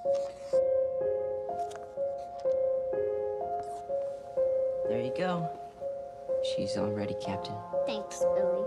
There you go. She's all ready, Captain. Thanks, Billy.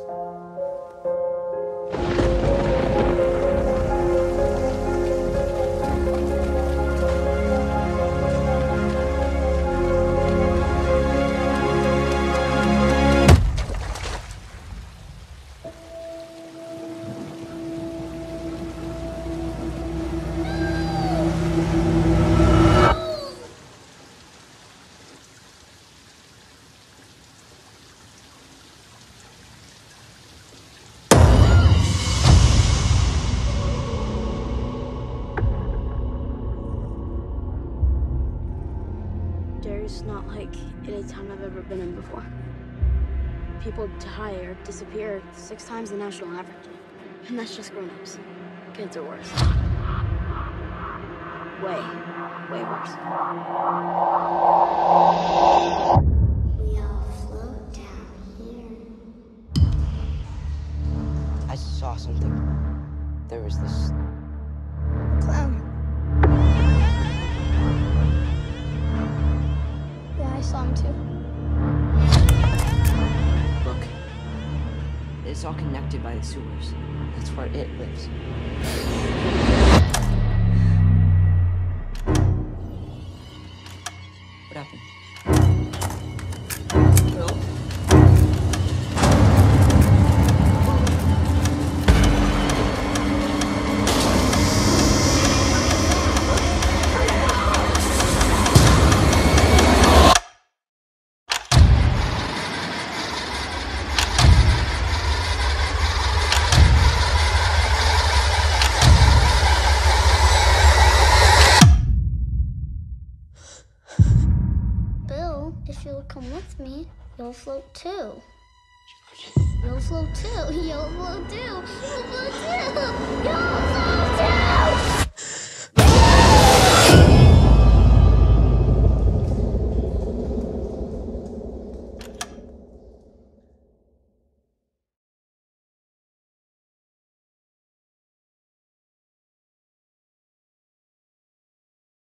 Derry's not like any time I've ever been in before. People die or disappear 6 times the national average. And that's just grown-ups. Kids are worse. Way, way worse. We all float down here. I saw something. There was this Clown. Yeah, I saw him too. Look. It's all connected by the sewers. That's where it lives. What happened? Bill? Bill, if you'll come with me, you'll float too. You'll float too. You'll float too. You'll float too. You'll float too.